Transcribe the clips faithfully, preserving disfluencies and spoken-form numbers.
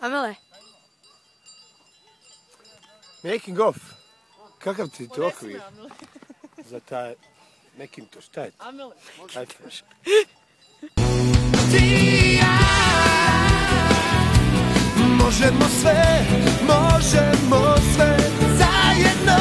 Amele. Making of. Kakav ti to okvir? Za taj Macintosh, šta je to? Amele. iPhone. Ti i ja možemo sve, možemo sve zajedno.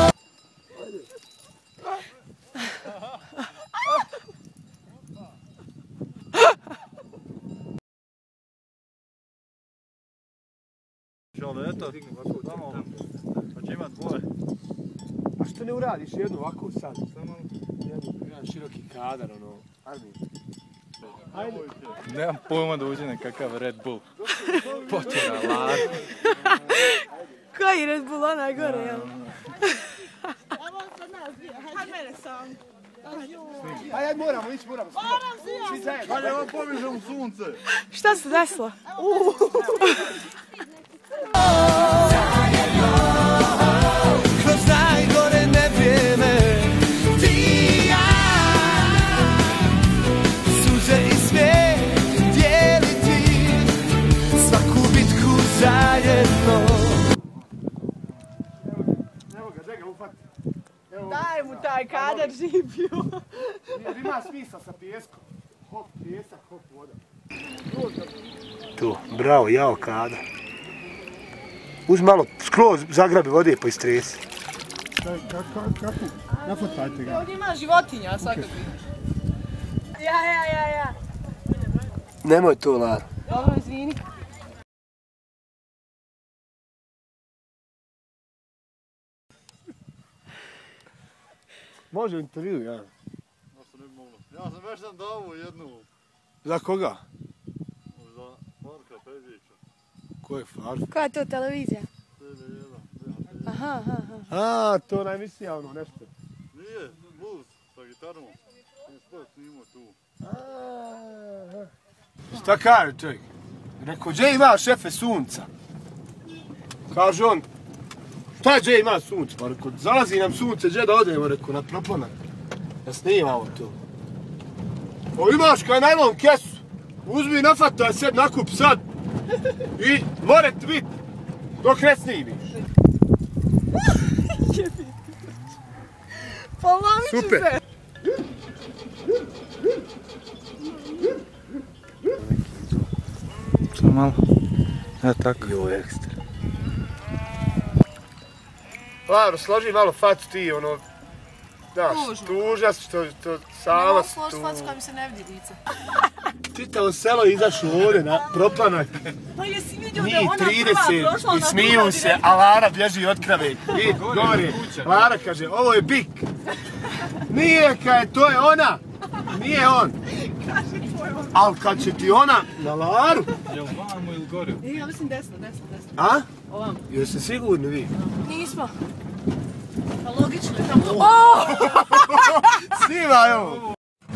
Ali eto, tamo, pa će imat dvoje. A što ne uradiš jednu ovako sad? Samo jedan široki kadar, ono, ajde. Ajde. Nemam pojma da uđe nekakav Red Bull. Potjera lar. Koji Red Bull, onaj gore, jel? Evo sad nas dvije, hajde mene sam. Ajde, moramo ići, moramo. Moram si ja. Svi zajedno. Hajde, evo pobižem u sunce. Šta se desilo? Kroz najgore nevrijeme ti i ja suze i smijeh dijeliti svaku bitku zajedno. Evo ga, daj ga ufati. Daj mu taj kadar živio. Ima smisla sa pijeskom. Hop, pijesak, hop, voda. Tu, bravo, jao kadar. Uzmi malo, skroz zagrabi vode pa istresi. Kako? Nafotajte ga. Ovdje ima životinja svakakvi. Ja, ja, ja, ja. Nemoj to, Lara. Dobro, izvini. Može intervju, ja. Ja sam već nam dao jednu. Za koga? Za Marka Peđića. Ko je Farf? Koja je to televizija? T V jedan. Aha, aha, aha. A, to ne misli ja ono nešto. Nije, blues sa gitarom. On sve snimao tu. Šta kaže čovjek? Rekao, gdje ima šefe sunca? Kaže on, šta gdje ima sunce? Pa rekao, zalazi nam sunce, gdje da odemo? Rekao, na proplanak. Da snimamo to. O, imaš kaj najlon kesu. Uzmi i nafataj sed nakup sad. I more tvit. Dok ne snimiš. Polomit ću Super. se. Samo malo. E, tako. Jo, ekstra. Laro, složi malo facu ti, ono... Znaš, tužna si što, što sama si tu. Složi facu koja mi se ne vidi lice. Čitavo selo izašlo ovdje na proplanak. Pa jesi vidio da Njih je ona prva trideset prošla i na smiju druga se, direktno? a Lara bježi od krave. I govori, Lara kaže, ovo je bik. Nije kaj, to je ona. Nije on. Ali kad će ti ona na Laru... Jel vamo ili gore? E, ja mislim desno, desno, desno. A? Ovam. Jeste sigurni vi? Nismo. Pa logično je tamo. Snimaj ovo.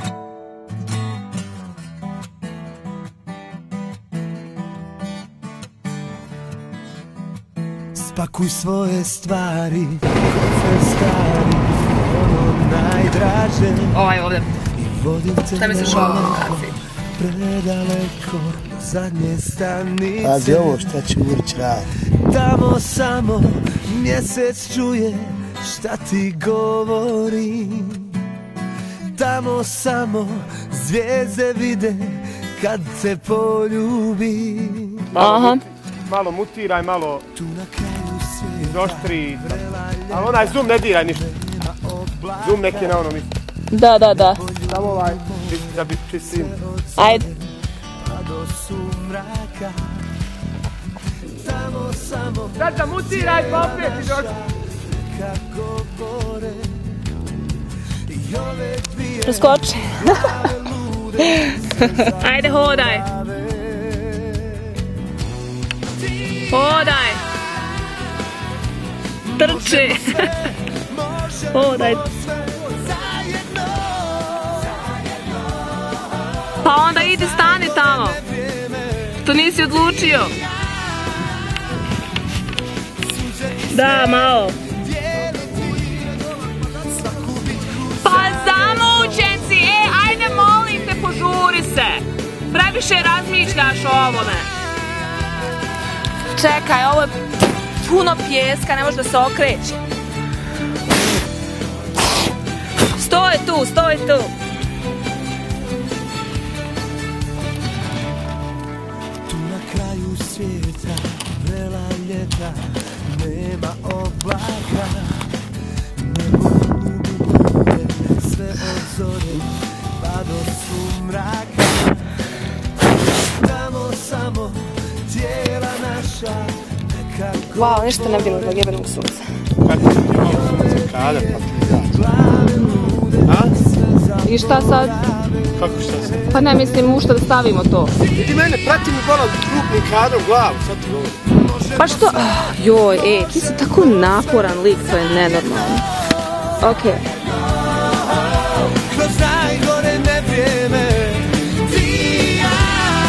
Spakuj svoje stvari, kofer stari, ono najdraže. Ovaj ovdje. Šta misliš o ovom? Predaleko, zadnje stanice. Pazi ovo šta će Urić raditi. Tamo samo mjesec čuje šta ti govori. Tamo samo zvijezde vide kad te poljubi. Malo, malo mutiraj, malo Tu na kraju svijeta izoštri. Ali onaj zoom ne diraj ništa. Zoom nek je na onom isto. Da, da, da. Samo ovaj, da bi čistim. Ajde. pa do sumraka. Tamo samo Sad da mutiraj pa opet izoštri. kako gore. I ove dvije Preskoči. Ajde, hodaj. Hodaj. Trči. Hodaj. Pa onda idi stani tamo. Što nisi odlučio? Da, malo. Pa zamućen si, e, ajde molim te, požuri se. Previše razmišljaš o ovome. čekaj, ovo je puno pijeska, ne može da se okreće. Stoj tu, stoj tu. Tu na kraju svijeta, vrela ljeta, nema oblaka. Nebo ljubi sve od zore, pa do sumraka. Tamo samo tijela naša, nekako... Wow, ništa ne bilo zbog jebenog sunca. Kako će ti malo sunce kada pa ti izaći? A? I šta sad? Kako šta sad? Pa ne mislim u šta da stavimo to. Idi mene, prati mi bola krupnim kadrom glavu, sad ti govorim. Pa što? Joj, ej, ti si tako naporan lik, to je nenormalno. Okej. Kroz najgore nevrijeme, ti i ja,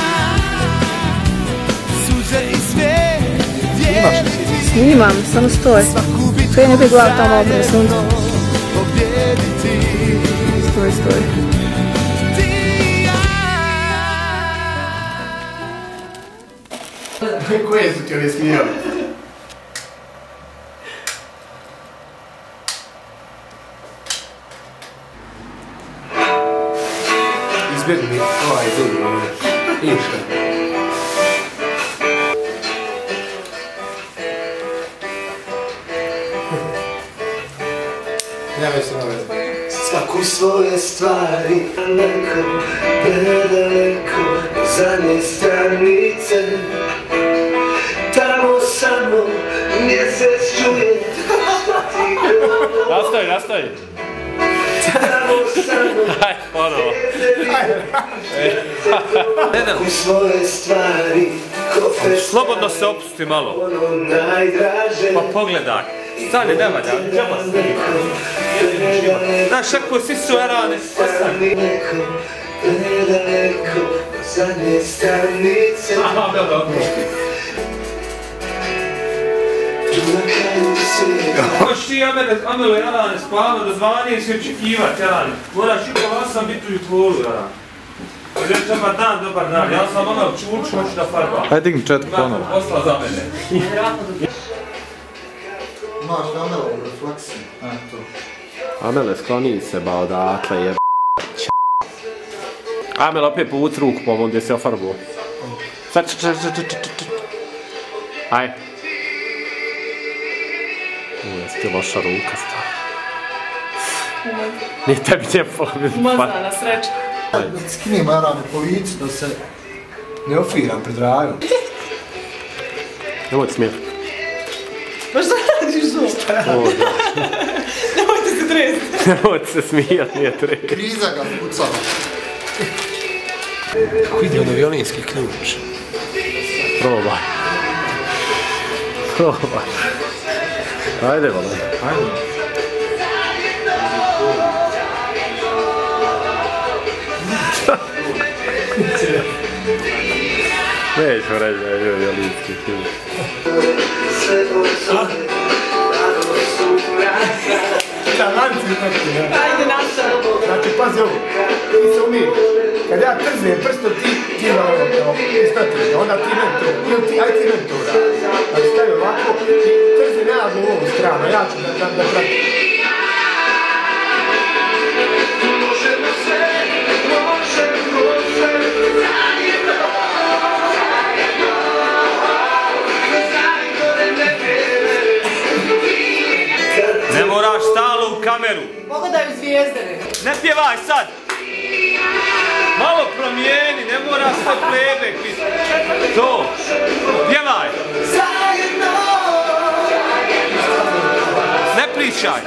suze i smijeh, dijeliti, Snimam, samo stoj. svaku bitku Kreni opet glavu tamo opet na suncu. zajedno pobijediti. Stoj, stoj. Koje su ti ove smijali? Izbjegni mi ovaj drugi ovdje. Išta. Ja već sam ovaj. Svaku svoje stvari, daleko, predaleko, zadnje stranice. Tamo samo mjesec čuje šta ti govori. Nastavi, nastavi. Tamo samo Ajde, ponovo. svaku svoje stvari, ko fest, Slobodno se opusti malo. ono najdraže. Pa pogledaj. Stani, nema da. Džaba snima. Znaš, ako si su erane, ostani. Daleko, predaleko, zadnje stranice. Aha, dobro, dobro. Na kraju svijeta. Hoćeš ti Amelo Jarane spavno do zvanje i si očekivat, Jarane. Moraš i po vas sam biti u jutvoru, Jarane. Ideš dobar dan, dobar dan. Ja sam Amel Čuč, hoću da farbam. Ajde digni četiri ponovo. Ima posla za mene. Imaš Amelovu refleksiju. A, to. Amele, skloni se ba odakle je Amel, opet povuci ruku po ovom gdje si ofarbuo. Sad, č, č, č, č, č, č. Aj. Jesi ti loša ruka, stvar. Nije tebi lijepo. Umazana, sreća. Skini marane po licu da se ne ofiram pred rajom. Nemoj ti smijeti. Pa šta radiš to? Nemojte se tresti. Nemoj ti se smijat, nije treba. Kriza ga pucala. Kako ide ono violinski ključ? Probaj. Probaj. Ajde, volim. Ajde. Neću reći da je bio violinski ključ. Ajde naša! Znači, pazi ovo. Ti se umiješ. Kad ja trznem prstom, ti, ti na ovo, kao, ispratili ga, onda ti meni to, ili ti, aj ti meni to radi. Znači, stavi ovako, i trzni naglo u ovu stranu, ja ću da, da, da pratim. Ne moraš stalo u kameru. Pogledaju zvijezdene. Ne pjevaj sad. Malo promijeni, ne moraš sad playback biti. To. Pjevaj. Ne pričaj.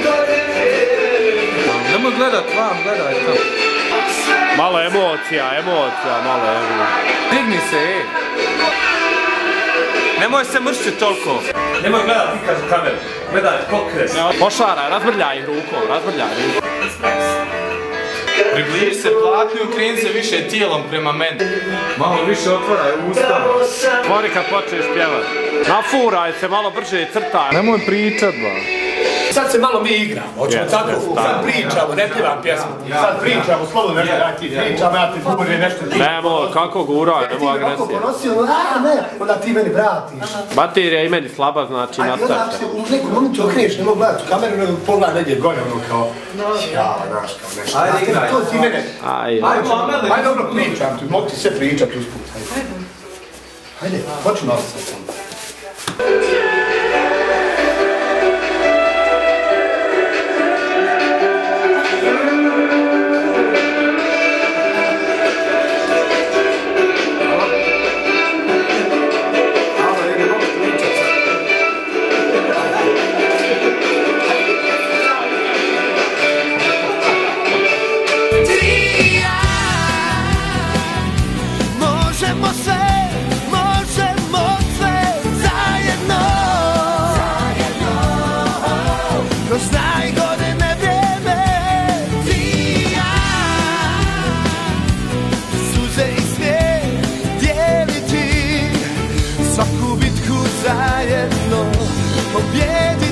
Nemoj gledat vam, gledaj to. Malo emocija, emocija, malo emocija. Digni se, ej. Nemoj se mršiti toliko. Nemoj gledat ikad u kameru. Gledaj, pokres. Pošaraj, razmrljaj ih rukom, razmrljaj rukom. Približi se platnju, kreni se više tijelom prema meni. Malo više otvaraj usta. Tvori kad počneš pjevat. Nafuraj se, malo brže crtaj. Nemoj pričat, ba. Sad se malo mi igramo, hoćemo Yes, tako, yes, sad tako. pričamo, ne pjevam pjesmu. Sad pričamo, slobodno, ne, ja ti pričam, ja ti govorim nešto. Nemo, kako gura, nemo Ti me ovako agresije. ponosio, a ne, onda ti meni vratiš. Baterija i meni slaba, znači Ajde, onda ako nastavite. se u nekom momentu okreneš, ne mogu gledati u kameru, nego pogledaj negdje gore, ono kao, ja, znaš, kao nešto. Ajde, igraj. To ti mene, Ajde. ajde, dobro, pričam ti, mogu ti sve pričati usput. Ajde, hoću nas sad. Možemo sve, možemo sve zajedno, kroz najgore vrijeme. Ti i ja, suze i smijeh dijeliti, svaku bitku zajedno pobjediti.